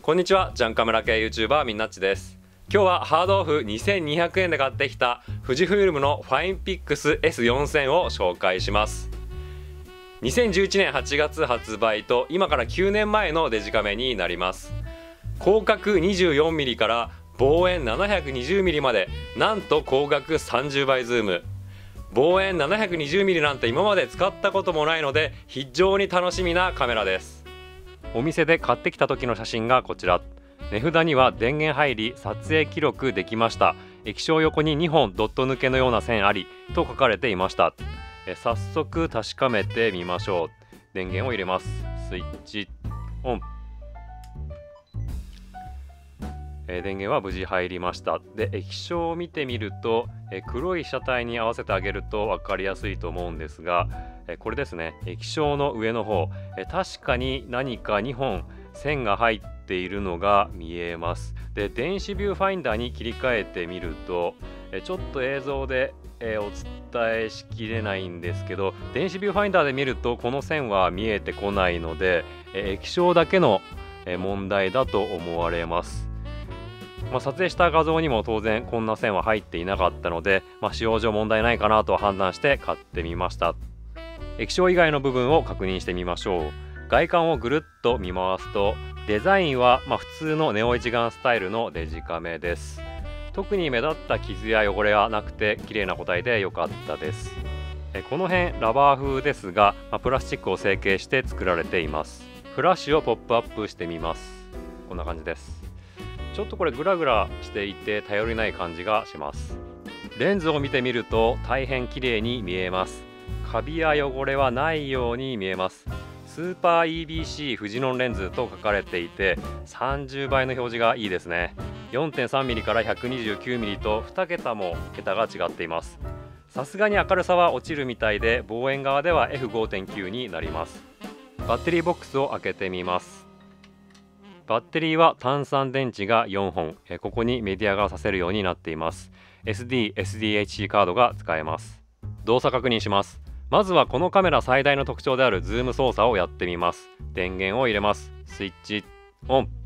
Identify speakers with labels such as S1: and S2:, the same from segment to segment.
S1: こんにちは、ジャンカメラ系 YouTuber みんなっちです。今日はハードオフ2200円で買ってきた富士フイルムのファインピックス S4000 を紹介します。2011年8月発売と今から9年前のデジカメになります。広角 24mm から望遠 720mm まで、なんと光学30倍ズーム。望遠 720mm なんて今まで使ったこともないので非常に楽しみなカメラです。お店で買ってきた時の写真がこちら。値札には電源入り撮影記録できました、液晶横に2本ドット抜けのような線ありと書かれていました。早速確かめてみましょう。電源を入れます。スイッチオン。電源は無事入りました。で、液晶を見てみると黒い車体に合わせてあげると分かりやすいと思うんですが、これですね、液晶の上の方、確かに何か2本線が入っているのが見えます。で、電子ビューファインダーに切り替えてみるとちょっと映像でお伝えしきれないんですけど、電子ビューファインダーで見るとこの線は見えてこないので液晶だけの問題だと思われます。撮影した画像にも当然こんな線は入っていなかったので、使用上問題ないかなと判断して買ってみました。液晶以外の部分を確認してみましょう。外観をぐるっと見回すとデザインは普通のネオ一眼スタイルのデジカメです。特に目立った傷や汚れはなくて綺麗な個体で良かったです。この辺ラバー風ですが、プラスチックを成形して作られています。フラッシュをポップアップしてみます。こんな感じです。ちょっとこれグラグラしていて頼りない感じがします。レンズを見てみると大変綺麗に見えます。カビや汚れはないように見えます。スーパー EBC フジノンレンズと書かれていて30倍の表示がいいですね。 4.3mm から 129mm と2桁も桁が違っています。さすがに明るさは落ちるみたいで望遠側では F5.9 になります。バッテリーボックスを開けてみます。バッテリーは単3電池が4本、ここにメディアが挿せるようになっています。 SD、SDHC カードが使えます。動作確認します。まずはこのカメラ最大の特徴であるズーム操作をやってみます。電源を入れます。スイッチオン。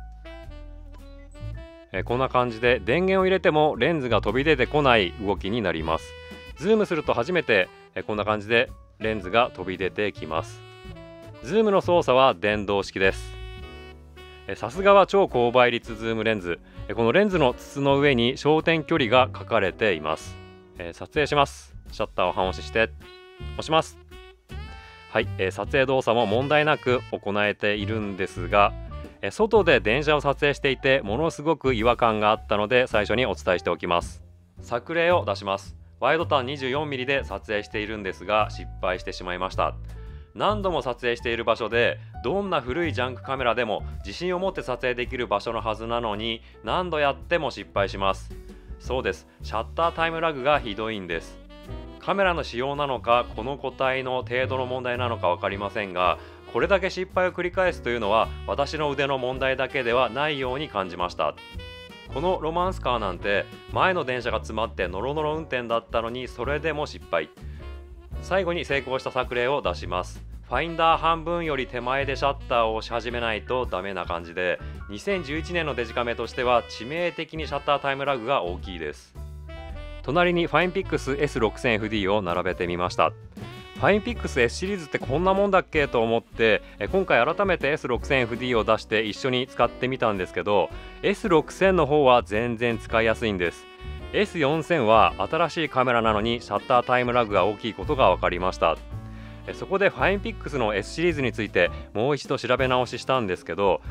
S1: こんな感じで電源を入れてもレンズが飛び出てこない動きになります。ズームすると初めてこんな感じでレンズが飛び出てきます。ズームの操作は電動式です。さすがは超高倍率ズームレンズ。このレンズの筒の上に焦点距離が書かれています。撮影します。シャッターを半押しして押します。はい、撮影動作も問題なく行えているんですが、外で電車を撮影していてものすごく違和感があったので最初にお伝えしておきます。作例を出します。ワイド感 24mm で撮影しているんですが失敗してしまいました。何度も撮影している場所でどんな古いジャンクカメラでも自信を持って撮影できる場所のはずなのに何度やっても失敗します。そうです、シャッタータイムラグがひどいんです。カメラの仕様なのかこの個体の程度の問題なのか分かりませんが、これだけ失敗を繰り返すというのは私の腕の問題だけではないように感じました。このロマンスカーなんて前の電車が詰まってノロノロ運転だったのにそれでも失敗。最後に成功した作例を出します。ファインダー半分より手前でシャッターを押し始めないとダメな感じで、2011年のデジカメとしては致命的にシャッタータイムラグが大きいです。隣にファインピックス S6000FD を並べてみました。ファインピックス S シリーズってこんなもんだっけと思って今回改めて S6000FD を出して一緒に使ってみたんですけど、 S6000 の方は全然使いやすいんです。 S4000 は新しいカメラなのにシャッタータイムラグが大きいことが分かりました。そこでファインピックスの S シリーズについてもう一度調べ直ししたんですけど、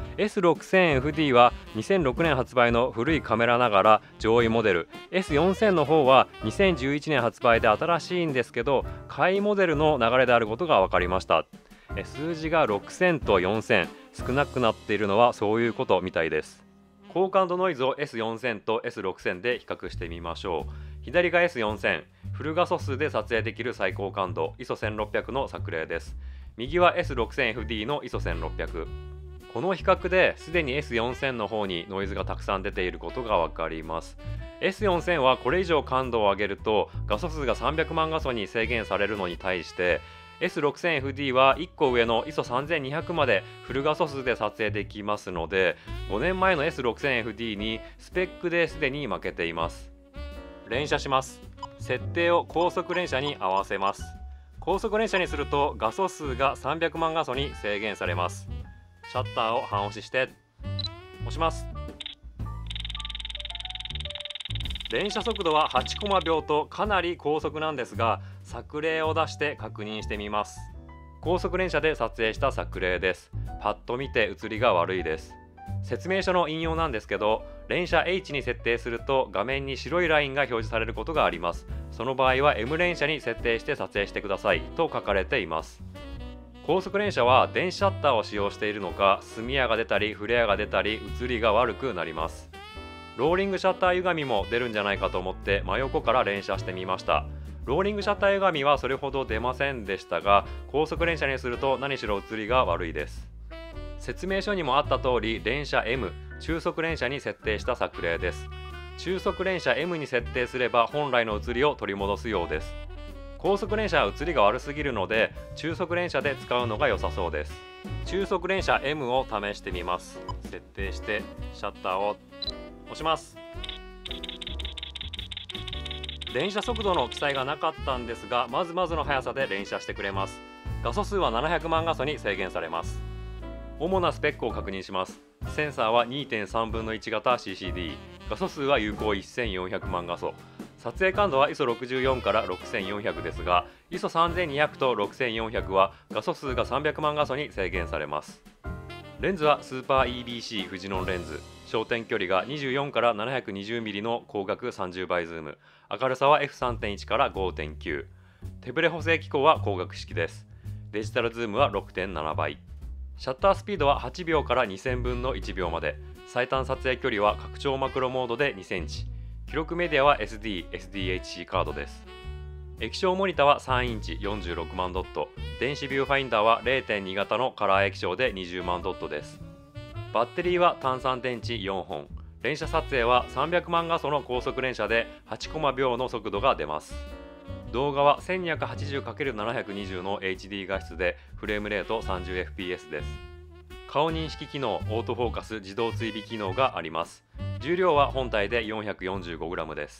S1: S6000FD は2006年発売の古いカメラながら上位モデル、 S4000 の方は2011年発売で新しいんですけど下位モデルの流れであることが分かりました。数字が6000と4000少なくなっているのはそういうことみたいです。高感度ノイズを S4000 と S6000 で比較してみましょう。左が S4000、フル画素数で撮影できる最高感度 ISO1600 の作例です。右は S6000FD の ISO1600。この比較ですでに S4000 の方にノイズがたくさん出ていることが分かります。S4000 はこれ以上感度を上げると画素数が300万画素に制限されるのに対して S6000FD は1個上の ISO3200 までフル画素数で撮影できますので、5年前の S6000FD にスペックですでに負けています。連写します。設定を高速連写に合わせます。高速連写にすると画素数が300万画素に制限されます。シャッターを半押しして押します。連写速度は8コマ秒とかなり高速なんですが、作例を出して確認してみます。高速連写で撮影した作例です。パッと見て写りが悪いです。説明書の引用なんですけど、連写 H に設定すると画面に白いラインが表示されることがあります。その場合は M 連写に設定して撮影してくださいと書かれています。高速連写は電子シャッターを使用しているのか、隅矢が出たりフレアが出たり写りが悪くなります。ローリングシャッター歪みも出るんじゃないかと思って真横から連写してみました。ローリングシャッター歪みはそれほど出ませんでしたが、高速連写にすると何しろ写りが悪いです。説明書にもあった通り、連写 M、中速連写に設定した作例です。中速連写 M に設定すれば本来の写りを取り戻すようです。高速連写は写りが悪すぎるので、中速連写で使うのが良さそうです。中速連写 M を試してみます。設定してシャッターを押します。連写速度の記載がなかったんですが、まずまずの速さで連写してくれます。画素数は700万画素に制限されます。主なスペックを確認します。センサーは 2.3 分の1型 CCD、 画素数は有効1400万画素、撮影感度は ISO64 から6400ですが、 ISO3200 と6400は画素数が300万画素に制限されます。レンズはスーパー EBC フジノンレンズ、焦点距離が24から 720mm の光学30倍ズーム、明るさは F3.1 から 5.9、 手ブレ補正機構は光学式です。デジタルズームは 6.7 倍、シャッタースピードは8秒から2000分の1秒まで、最短撮影距離は拡張マクロモードで2センチ、記録メディアは SD、SDHC カードです。液晶モニターは3インチ46万ドット、電子ビューファインダーは 0.2 型のカラー液晶で20万ドットです。バッテリーは単3電池4本、連写撮影は300万画素の高速連写で8コマ秒の速度が出ます。動画は 1280×720 の HD 画質でフレームレート 30fps です。顔認識機能、オートフォーカス、自動追尾機能があります。重量は本体で 445g です。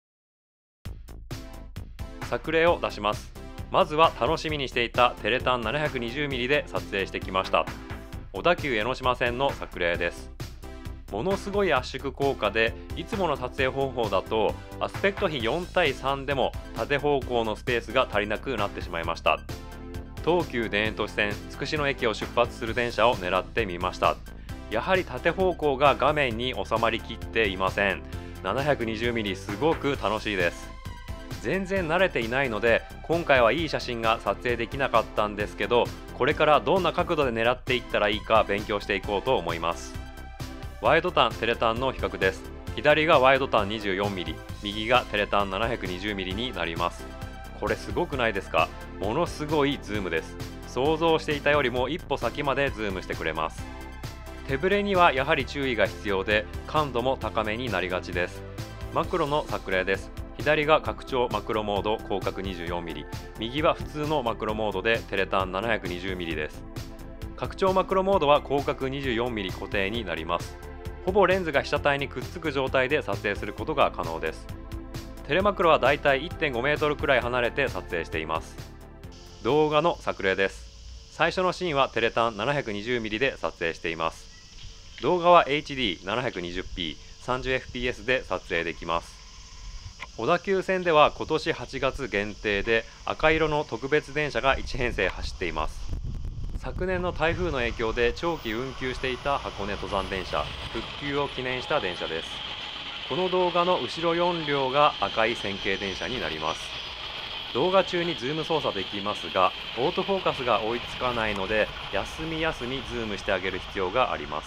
S1: 作例を出します。まずは楽しみにしていたテレタン 720mm で撮影してきました。小田急江ノ島線の作例です。ものすごい圧縮効果で、いつもの撮影方法だとアスペクト比4対3でも縦方向のスペースが足りなくなってしまいました。東急田園都市線つくしの駅を出発する電車を狙ってみました。やはり縦方向が画面に収まりきっていません。 720mm すごく楽しいです。全然慣れていないので今回はいい写真が撮影できなかったんですけど、これからどんな角度で狙っていったらいいか勉強していこうと思います。ワイドタン、テレタンの比較です。左がワイドタン 24mm、 右がテレタン 720mm になります。これすごくないですか？ものすごいズームです。想像していたよりも一歩先までズームしてくれます。手ブレにはやはり注意が必要で、感度も高めになりがちです。マクロの作例です。左が拡張マクロモード広角 24mm、 右は普通のマクロモードでテレタン 720mm です。拡張マクロモードは広角 24mm 固定になります。ほぼレンズが被写体にくっつく状態で撮影することが可能です。テレマクロはだいたい 1.5 メートルくらい離れて撮影しています。動画の作例です。最初のシーンはテレタン 720mm で撮影しています。動画は HD720p、30fps で撮影できます。小田急線では今年8月限定で赤色の特別電車が1編成走っています。昨年の台風の影響で長期運休していた箱根登山電車復旧を記念した電車です。この動画の後ろ4両が赤い線形電車になります。動画中にズーム操作できますが、オートフォーカスが追いつかないので休み休みズームしてあげる必要があります。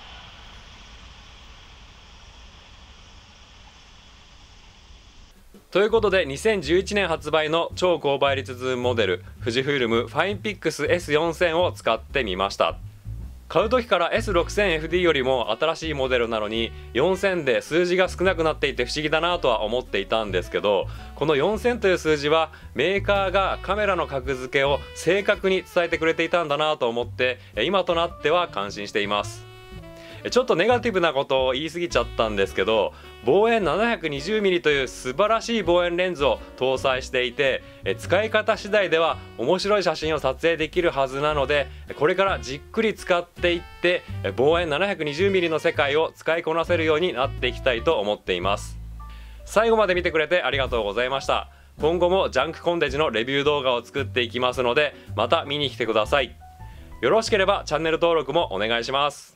S1: ということで2011年発売の超高倍率ズームモデル富士フイルムファインピックス S4000 を使ってみました。 買う時から S6000FD よりも新しいモデルなのに4000で数字が少なくなっていて不思議だなとは思っていたんですけど、この4000という数字はメーカーがカメラの格付けを正確に伝えてくれていたんだなと思って、今となっては感心しています。ちょっとネガティブなことを言い過ぎちゃったんですけど、望遠 720mm という素晴らしい望遠レンズを搭載していて、使い方次第では面白い写真を撮影できるはずなので、これからじっくり使っていって望遠 720mm の世界を使いこなせるようになっていきたいと思っています。最後まで見てくれてありがとうございました。今後もジャンクコンデジのレビュー動画を作っていきますので、また見に来てください。よろしければチャンネル登録もお願いします。